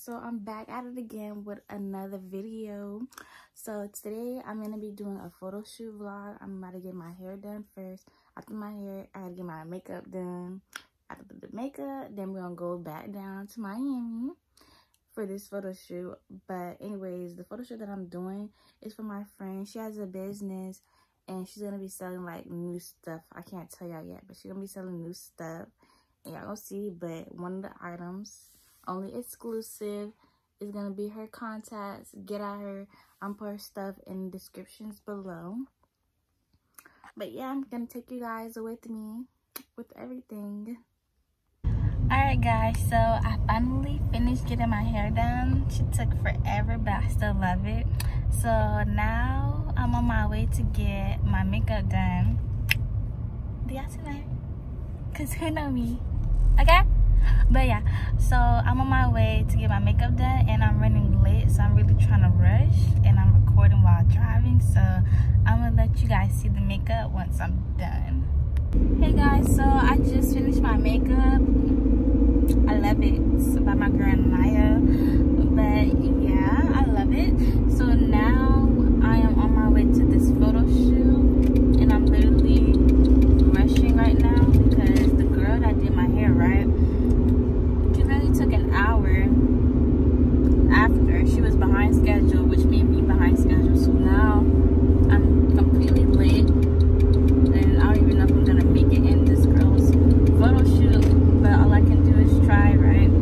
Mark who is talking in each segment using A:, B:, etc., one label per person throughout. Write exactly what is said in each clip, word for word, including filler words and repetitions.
A: so I'm back at it again with another video. So today I'm gonna be doing a photo shoot vlog. I'm about to get my hair done first. After my hair, I gotta get my makeup done. After the makeup, then we're gonna go back down to Miami for this photo shoot. But anyways, the photo shoot that I'm doing is for my friend. She has a business and she's gonna be selling like new stuff. I can't tell y'all yet, but she's gonna be selling new stuff. And y'all gonna see, but one of the items, only exclusive, is gonna be her contacts. Get at her. I'm put her stuff in the descriptions below. But yeah, I'm gonna take you guys with me with everything. Alright guys, so I finally finished getting my hair done. She took forever, but I still love it. So now I'm on my way to get my makeup done. Do y'all see that? Cause who know me? Okay? But yeah, so I'm on my way to get my makeup done and I'm running late, so I'm really trying to rush, and I'm recording while driving, so I'm gonna let you guys see the makeup once I'm done. Hey guys, so I just finished my makeup. I love it. It's by my girl Naya, but yeah, I love it. So now I am on my way to this photo shoot and I'm literally rushing right now because the girl that did my hair, right, she literally took an hour after. She was behind schedule, which made me behind schedule. So now I'm completely late and I don't even know if I'm gonna make it in this girl's photo shoot, but all I can do is try, right?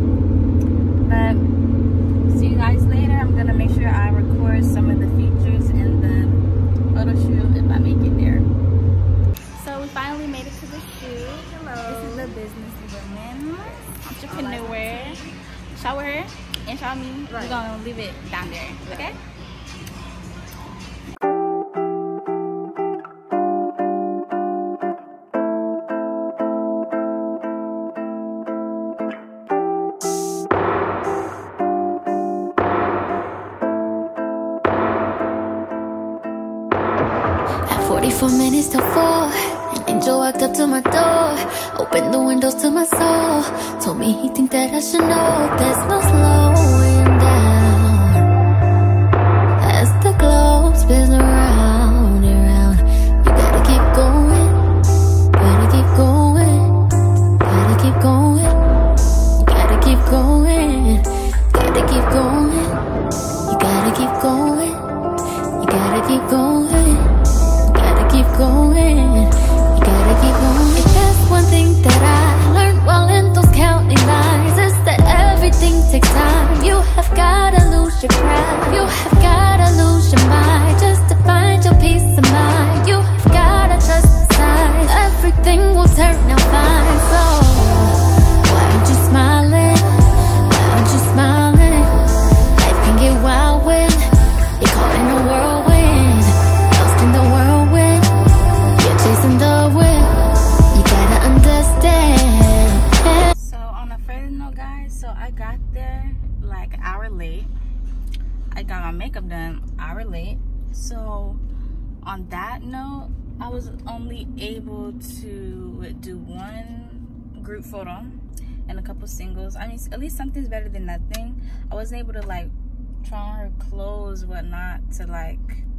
A: But see you guys later. I'm gonna make sure I record some of the features in the photo shoot if I make it there. So we finally made it to the shoot. Hello. This is the business woman, entrepreneur. Show her and show me. Right. We're gonna leave it down there, okay?
B: forty-four minutes till four, an angel walked up to my door, opened the windows to my soul, told me he think that I should know there's no slowing down. As the globe spins around and round, you gotta keep going, gotta keep going, gotta keep going, you gotta keep going, gotta keep going, you gotta keep going, you gotta keep going. Keep going, you gotta keep going. If there's one thing that I learned while in those counting lines, is that everything takes time. You have gotta lose your crown, you have gotta lose your mind, just to find your peace of mind. You have gotta trust the signs, everything will turn out fine. So why aren't you smiling? Why aren't you smiling? Life can get wild when you're caught in a whirlwind, lost in the whirlwind, chasing the wind, you gotta understand.
A: So on a further note guys, so I got there like an hour late. I got my makeup done an hour late. So on that note, I was only able to do one group photo and a couple singles. I mean, at least something's better than nothing. I wasn't able to like try on her clothes, whatnot, to like,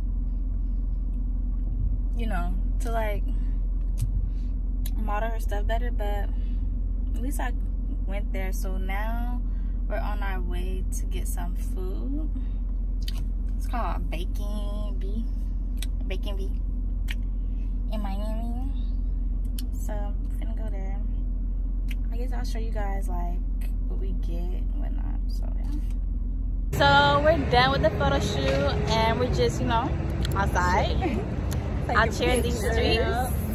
A: you know, to like model her stuff better, but at least I went there. So now we're on our way to get some food. It's called Bacon Bee, Bacon Bee in Miami. So I'm gonna go there. I guess I'll show you guys like what we get and whatnot. So yeah. So we're done with the photo shoot and we're just, you know, outside. Out here in these streets.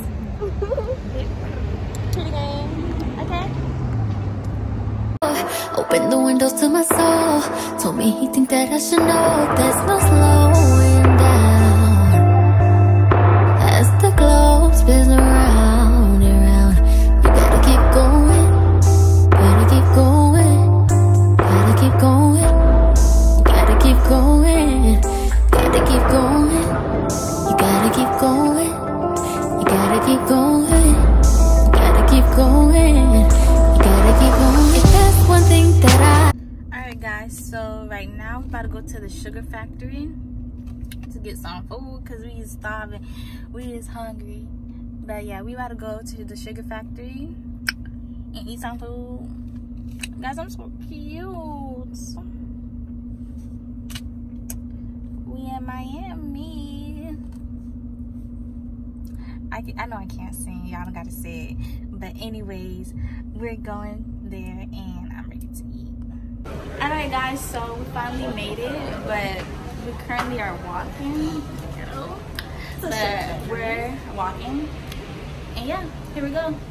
A: Okay.
B: Open the windows to my soul, told me he think that I should know there's no slowing down. As the globe spins around and round, you gotta keep going, gotta keep going, gotta keep going, you gotta keep going, gotta keep going. You gotta keep going, you gotta keep going, you gotta keep going, you gotta keep going. If there's one thing that I...
A: Alright Alright guys, so right now we're about to go to the sugar factory to get some food because we is starving, we is hungry. But yeah, we about to go to the sugar factory and eat some food. Guys, I'm so cute. We in Miami. I, can, I know I can't sing, y'all don't gotta say it. But anyways, we're going there and I'm ready to eat. Alright guys, so we finally made it, but we currently are walking. But we're walking. And yeah, here we go.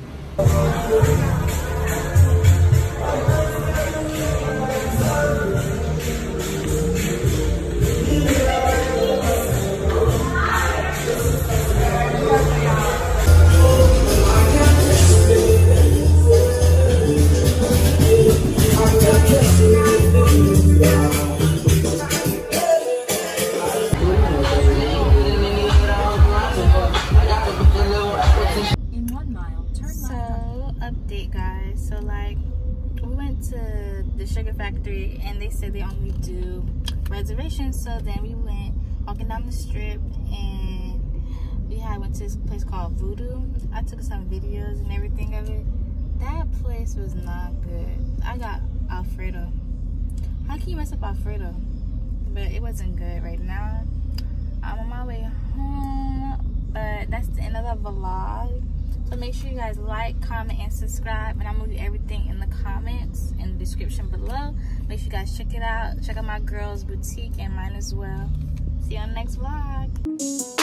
A: Update guys, so like we went to the sugar factory and they said they only do reservations, so then we went walking down the strip and we had went to this place called Voodoo. I took some videos and everything of it. That place was not good. I got Alfredo. How can you mess up Alfredo? But it wasn't good. Right now I'm on my way home, but that's the end of the vlog. So make sure you guys like, comment, and subscribe. And I'm going to leave everything in the comments, in the description below. Make sure you guys check it out. Check out my girls' boutique and mine as well. See you on the next vlog.